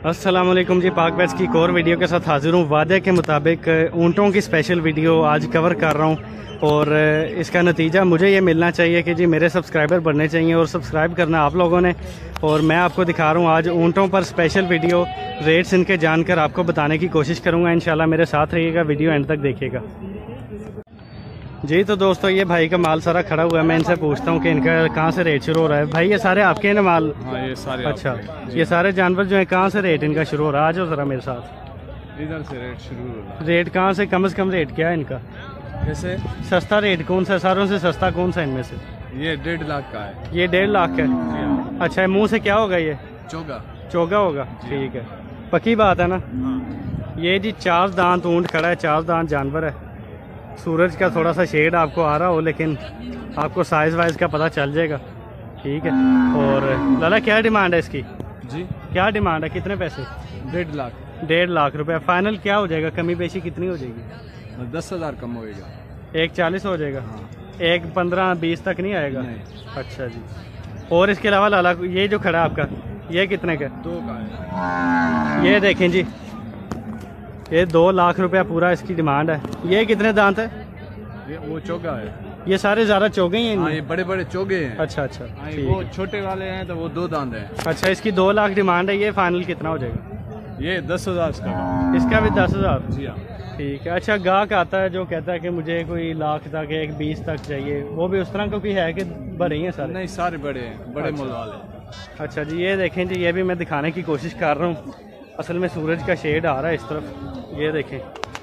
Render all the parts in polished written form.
अस्सलाम वालेकुम जी। पाक बैट्स की एक और वीडियो के साथ हाजिर हूँ। वादे के मुताबिक ऊँटों की स्पेशल वीडियो आज कवर कर रहा हूँ और इसका नतीजा मुझे ये मिलना चाहिए कि जी मेरे सब्सक्राइबर बढ़ने चाहिए और सब्सक्राइब करना आप लोगों ने। और मैं आपको दिखा रहा हूँ आज ऊँटों पर स्पेशल वीडियो, रेट्स इनके जानकर आपको बताने की कोशिश करूँगा। इंशाल्लाह मेरे साथ रहिएगा, वीडियो एंड तक देखिएगा जी। तो दोस्तों ये भाई का माल सारा खड़ा हुआ है, मैं इनसे पूछता हूँ कि इनका कहाँ से रेट शुरू हो रहा है। भाई ये सारे आपके हैं ना माल? हाँ ये सारे। अच्छा, ये सारे जानवर जो हैं कहाँ से रेट इनका शुरू हो रहा है? आज हो ज़रा मेरे साथ। इधर से रेट शुरू हो रहा है। रेट कहाँ से कम रेट क्या है इनका? जैसे सस्ता रेट कौन सा, सारों से सस्ता कौन सा इनमें से? ये 1.5 लाख का है। ये 1.5 लाख का है? अच्छा, मुँह से क्या होगा ये? चोगा होगा। ठीक है, पक्की बात है ना? ये जी 4 दांत ऊँट खड़ा है, 4 दांत जानवर है। सूरज का थोड़ा सा शेड आपको आ रहा हो लेकिन आपको साइज वाइज का पता चल जाएगा। ठीक है। और लाला क्या डिमांड है इसकी? जी क्या डिमांड है, कितने पैसे? 1.5 लाख। 1.5 लाख रुपए फाइनल क्या हो जाएगा? कमी पेशी कितनी हो जाएगी? 10,000 कम होएगा। 1,40 हो जाएगा। हाँ। 1,15-20 तक नहीं आएगा? नहीं। अच्छा जी। और इसके अलावा लाला ये जो खड़ा है आपका, ये कितने का? 2 का है। ये देखें जी, ये 2 लाख रुपया पूरा इसकी डिमांड है। ये कितने दांत है? ये वो चोगा है। ये सारे ज़्यादा चोगे ही हैं? हाँ, ये बड़े बड़े चोगे हैं। अच्छा अच्छा। वो छोटे वाले हैं तो वो 2 दांत हैं। अच्छा, इसकी 2 लाख डिमांड है। ये फाइनल कितना हो जाएगा? ये 10,000 इसका भी 10,000? जी हाँ। ठीक है। अच्छा, गाहक आता है जो कहता है कि मुझे कोई लाख तक, 1,20 तक चाहिए, वो भी उस तरह का कोई है कि बड़े ही हैं सारे? नहीं, सारे बड़े हैं, बड़े मोल वाले। अच्छा जी, ये देखें जी, ये भी मैं दिखाने की कोशिश कर रहा हूँ। असल में सूरज का शेड आ रहा है इस तरफ। ये देखें,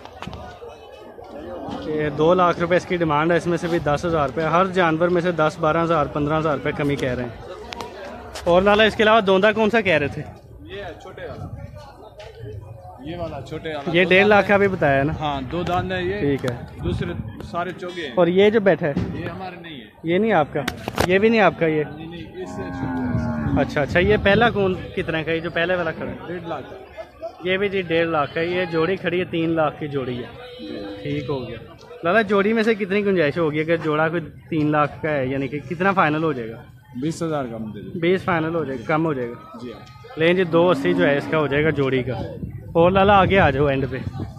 ये 2 लाख रुपए इसकी डिमांड है। इसमें से भी 10,000 रुपये, हर जानवर में से 10-12,000 15,000 रुपये कमी कह रहे हैं। और लाला इसके अलावा दोंदा कौन सा कह रहे थे? ये छोटे वाला, ये वाला छोटे वाला। ये 1.5 लाख का भी बताया ना? हाँ, 2 दांत है ये। ठीक है। दूसरे सारे चोगे हैं। और ये जो बैठा है ये हमारे नहीं है। ये नहीं आपका? ये भी नहीं आपका? ये नहीं, इससे छोटे। अच्छा अच्छा। ये पहला कौन कितने का? ये जो पहले वाला खड़ा है 1.5 लाख का। ये भी जी 1.5 लाख का। ये जोड़ी खड़ी है, 3 लाख की जोड़ी है। ठीक हो गया। लाला जोड़ी में से कितनी गुंजाइश होगी अगर जोड़ा कोई 3 लाख का है? यानी कि कितना फाइनल हो जाएगा? 20,000 कम दे दो। 20 फाइनल हो जाएगा, कम हो जाएगा जी हाँ। लेकिन जी 280 जो है इसका हो जाएगा जोड़ी का। और लाला आगे आ जाओ एंड पे।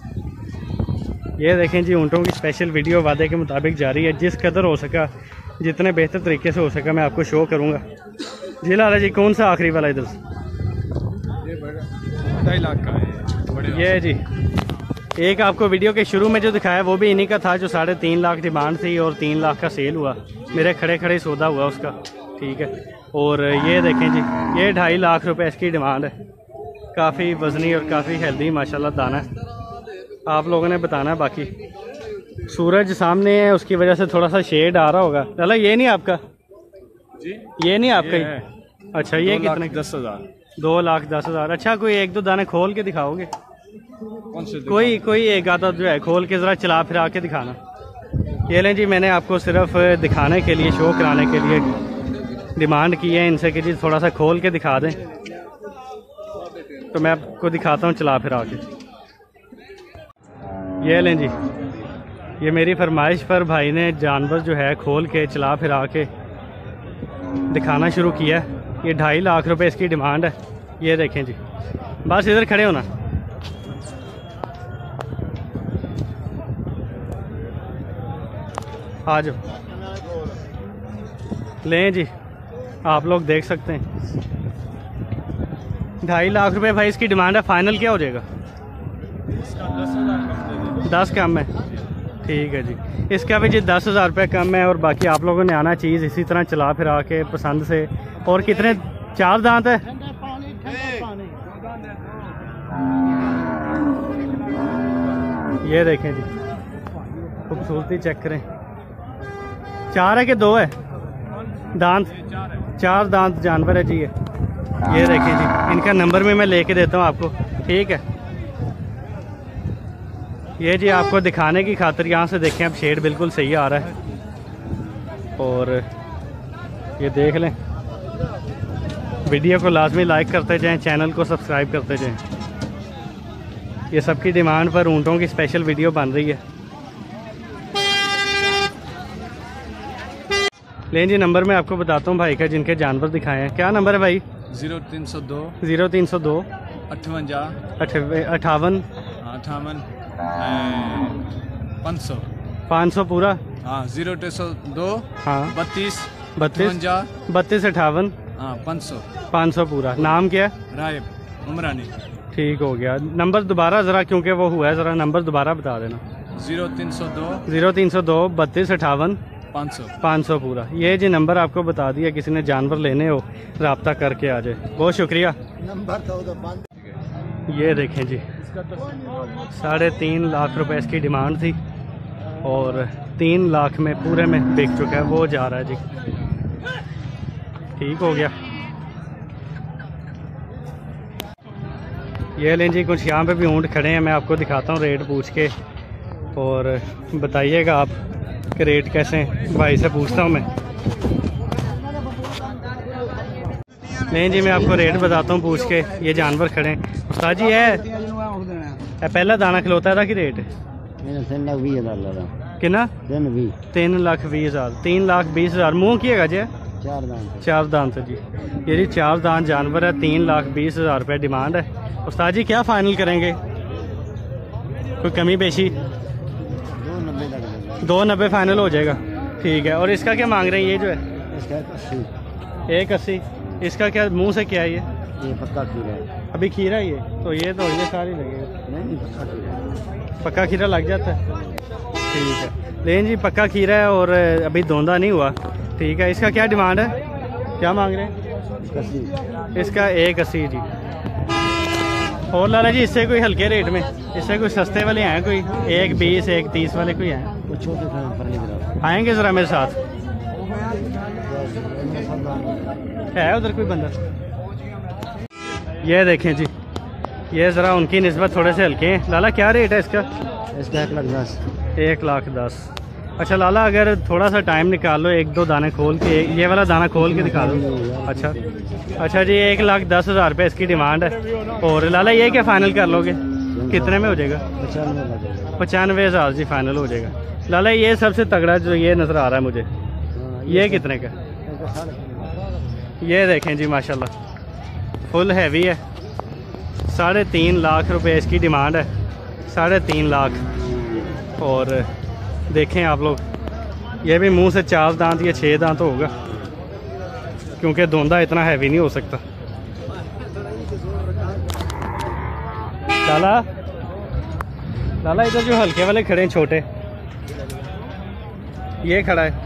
ये देखें जी, ऊँटों की स्पेशल वीडियो वादे के मुताबिक जारी है। जिस कदर हो सका, जितने बेहतर तरीके से हो सका, मैं आपको शो करूँगा। जी लाला जी, कौन सा आखिरी वाला इधर? ये 2.5 लाख का है। ये जी एक आपको वीडियो के शुरू में जो दिखाया वो भी इन्हीं का था, जो 3.5 लाख डिमांड थी और 3 लाख का सेल हुआ। मेरे खड़े खड़े सौदा हुआ उसका। ठीक है। और ये देखें जी, ये 2.5 लाख रुपए इसकी डिमांड है। काफ़ी वजनी और काफ़ी हेल्दी माशाल्लाह दाना है। आप लोगों ने बताना है। बाकी सूरज सामने है, उसकी वजह से थोड़ा सा शेड आ रहा होगा। चलो, ये नहीं आपका? जी ये नहीं आपका? ये अच्छा, ये कितने? 10,000। 2,10,000। अच्छा, कोई 1-2 दाने खोल के दिखाओगे? कौन से? कोई एक आधा जो है खोल के ज़रा चला फिरा के दिखाना। ये लें जी, मैंने आपको सिर्फ दिखाने के लिए, शो कराने के लिए डिमांड की है इनसे कि जी थोड़ा सा खोल के दिखा दें, तो मैं आपको दिखाता हूँ चला फिरा के। ये लें जी, ये मेरी फरमाइश पर भाई ने जानवर जो है खोल के चला फिरा के दिखाना शुरू किया है। ये 2.5 लाख रुपए इसकी डिमांड है। ये देखें जी, बस इधर खड़े होना। आ जाओ, लें जी, आप लोग देख सकते हैं 2.5 लाख रुपए भाई इसकी डिमांड है। फाइनल क्या हो जाएगा? इसका 10,000 कम दे दो। 10 कम है? ठीक है जी। इसका भी जी 10,000 रुपये कम है। और बाकी आप लोगों ने आना चीज़ इसी तरह चला फिरा के पसंद से। और कितने? 4 दांत है? ये देखें जी, खूबसूरती चेक करें। 4 है कि 2 है दांत? 4 दांत जानवर है जी। ये देखें जी, इनका नंबर भी मैं लेके देता हूँ आपको। ठीक है। ये जी आपको दिखाने की खातिर, यहाँ से देखें अब शेड बिल्कुल सही आ रहा है। और ये देख लें। वीडियो को लाजमी लाइक करते जाएं, चैनल को सब्सक्राइब करते जाएं। ये सबकी डिमांड पर ऊँटों की स्पेशल वीडियो बन रही है। लें जी, नंबर मैं आपको बताता हूँ भाई का जिनके जानवर दिखाए हैं। क्या नंबर है भाई? 0302 0302 58 58 58 500 500 पूरा। हाँ 0202 हाँ 32 32 58 हाँ 500 पूरा। नाम क्या है? रायब उमरानी। ठीक हो गया। नंबर दोबारा ज़रा, क्योंकि वो हुआ है, ज़रा नंबर दोबारा बता देना। 0302 32 58 500 पूरा। ये जी नंबर आपको बता दिया, किसी ने जानवर लेने हो रब्ता करके आ जाए। बहुत शुक्रिया। ये देखें जी, 3.5 लाख रुपए इसकी डिमांड थी और 3 लाख में पूरे में बिक चुका है। वो जा रहा है जी, ठीक हो गया। ये लें जी, कुछ यहाँ पे भी ऊँट खड़े हैं, मैं आपको दिखाता हूँ रेट पूछ के, और बताइएगा आप कि रेट कैसे हैं। भाई से पूछता हूँ मैं। नहीं जी, मैं आपको रेट बताता हूँ पूछ के। ये जानवर खड़े हैं। उस्ताद जी है पहला दाना खिलौता था कि रेट कितना? 3,20,000 3,20,000 मुँह किएगा जी? 4 दांत जी। ये जी 4 दांत जानवर है, 3,20,000 रुपये डिमांड है। उस्ताद जी क्या फाइनल करेंगे? कोई कमी पेशी? 290 फाइनल हो जाएगा। ठीक है। और इसका क्या मांग रहे हैं? ये जो है 180। इसका क्या मुंह से क्या है? ये पक्का खीरा है। अभी खीरा ही है तो ये सारी लगेगा। नहीं पक्का खीरा लग जाता है। ठीक है, लेकिन जी पक्का खीरा है और अभी धोंदा नहीं हुआ। ठीक है। इसका क्या डिमांड है? क्या मांग रहे हैं? इसका 180 जी। और लाला जी इससे कोई हल्के रेट में, इससे कोई सस्ते वाले हैं? कोई 120 130 वाले कोई हैं? आएंगे ज़रा मेरे साथ। है उधर कोई बंदा? ये देखें जी, ये ज़रा उनकी निस्बत थोड़े से हल्के हैं। लाला क्या रेट है इसका? इसका 1,10,000। 1,10,000। अच्छा लाला, अगर थोड़ा सा टाइम निकाल लो, 1-2 दाने खोल के, ये वाला दाना खोल के दिखा दो। अच्छा जी, 1,10,000 रुपये इसकी डिमांड है। और लाला ये क्या फाइनल कर लोगे? कितने में हो जाएगा? 95,000 जी फाइनल हो जाएगा। लाला ये सबसे तगड़ा जो ये नज़र आ रहा है मुझे, ये कितने का? ये देखें जी माशाल्लाह फुल हैवी है। 3.5 लाख रुपए इसकी डिमांड है। 3.5 लाख। और देखें आप लोग, ये भी मुंह से 4 दांत या 6 दांत होगा, क्योंकि धोंदा इतना हैवी नहीं हो सकता। लाला इधर जो हल्के वाले खड़े हैं छोटे, ये खड़ा है,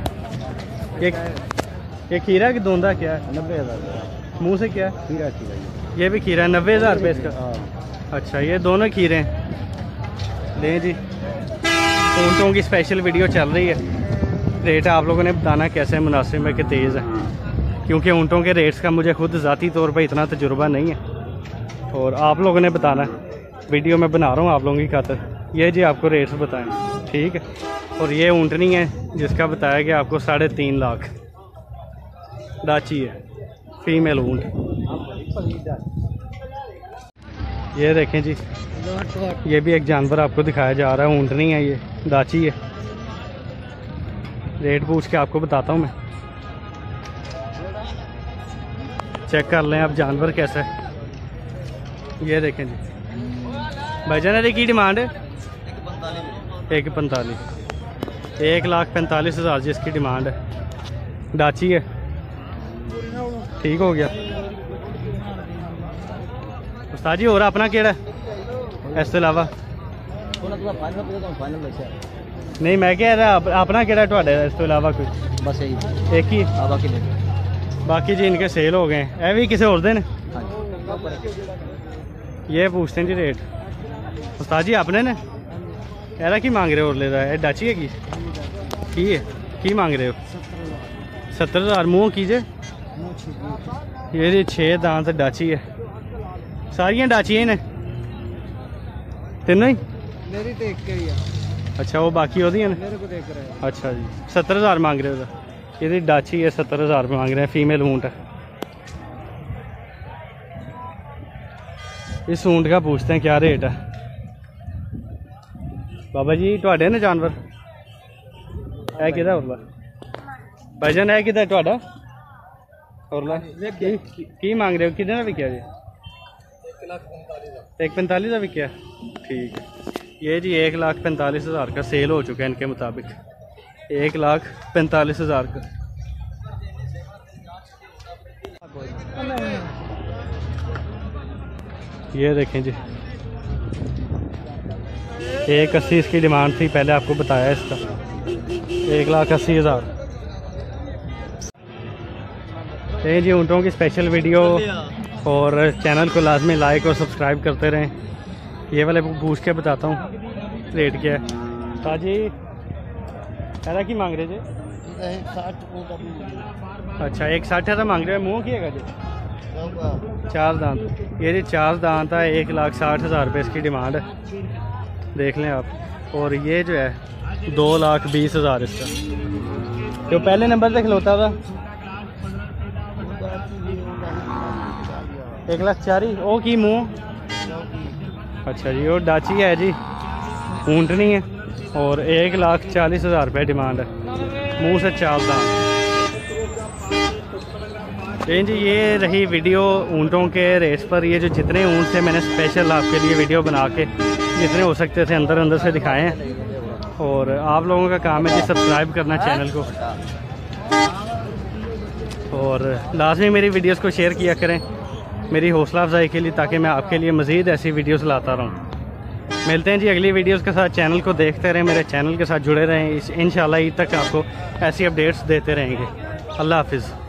ये खीरा कि धोंदा क्या है? 90,000। मुंह से क्या है? खीरा। ये भी खीरा है। 90,000 रुपये इसका। अच्छा, ये दोनों खीरे हैं। लें जी, ऊँटों की स्पेशल वीडियो चल रही है। रेट आप लोगों ने बताना कैसे मुनासिब है कि तेज़ है, क्योंकि ऊँटों के रेट्स का मुझे खुद ज़ाती तौर पर इतना तजुर्बा नहीं है, और आप लोगों ने बताना है। वीडियो मैं बना रहा हूँ आप लोगों की खातिर। ये जी आपको रेट्स बताएं, ठीक है। और ये ऊँटनी है जिसका बताया कि आपको 3.5 लाख दाची है, फीमेल ऊँट। ये देखें जी, ये भी एक जानवर आपको दिखाया जा रहा है। ऊँटनी है, ये दाची है। रेट पूछ के आपको बताता हूँ मैं। चेक कर लें आप जानवर कैसा है। ये देखें जी भाईजान, की डिमांड है 1,45,000। 1,45,000 जी इसकी डिमांड है। डाची है। ठीक हो गया। उस्ताद जी और अपना केड़ा है इस अलावा? नहीं मैं कह रहा अपना केड़ा है इस अलावा कोई? बस एक ही। बाकी जी इनके सेल हो गए हैं। ये भी किसी और दिन ये पूछते हैं जी रेट। उस्ताद जी आपने ने यार की मांग रहे हो? और ले रहा है डाची है की मांग रहे हो? 70,000। मुँह कीजिए। ये जी 6 दांत डाची है। सारियां डाची हैं तीनों ही? मेरी तो एक ही है। अच्छा वो बाकी होती है ना? मेरे को देख रहे हैं। अच्छा जी 70,000 मांग रहे हो? ये डाची है, 70,000 मांग रहे हैं। फीमेल ऊँट है। इस ऊँट का पूछते हैं क्या रेट है। बाबा जी तुहाडे ने जानवर है किदा? उरला भाईजान है किदा तुहाडा? उरला की मांग रहे हो? कितने का बिकिया जी? 1,45,000 का बिका? ठीक है। ये जी 1,45,000 का सेल हो चुका है इनके मुताबिक। 1,45,000 का। ये देखें जी 1,80 इसकी डिमांड थी, पहले आपको बताया इसका 1,80,000। ये जी ऊँटों की स्पेशल वीडियो, और चैनल को लाजमी लाइक और सब्सक्राइब करते रहें। ये वाले पूछ के बताता हूँ रेट क्या है। ताजी ऐसा की मांग रहे जी? अच्छा 1,60 मांग रहे हैं। मुँह किएगा जी? 4 दांत। ये जी 4 दांत है, 1,60,000 रुपये इसकी डिमांड है, देख लें आप। और ये जो है 2,20,000 इसका। जो पहले नंबर से खिलौता था 1,40,000। ओ की मुँह? अच्छा जी वो डाची है जी, ऊँटनी है, और 1,40,000 रुपये डिमांड है, मुँह से 4 दांत। जी ये रही वीडियो ऊँटों के रेस पर। ये जो जितने ऊँट थे मैंने स्पेशल आपके लिए वीडियो बना के जितने हो सकते थे अंदर से दिखाए हैं। और आप लोगों का काम है कि सब्सक्राइब करना चैनल को, और लाजमी मेरी वीडियोस को शेयर किया करें मेरी हौसला अफजाई के लिए, ताकि मैं आपके लिए मज़ीद ऐसी वीडियोस लाता रहूं। मिलते हैं जी अगली वीडियोस के साथ। चैनल को देखते रहें, मेरे चैनल के साथ जुड़े रहें। इंशाल्लाह ईद तक आपको ऐसी अपडेट्स देते रहेंगे। अल्लाह हाफिज़।